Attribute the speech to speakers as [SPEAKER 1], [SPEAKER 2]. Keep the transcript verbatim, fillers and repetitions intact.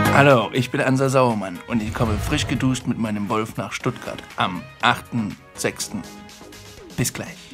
[SPEAKER 1] Hallo, ich bin Ansa Sauermann und ich komme frisch geduscht mit meinem Wolf nach Stuttgart am achten sechsten Bis gleich.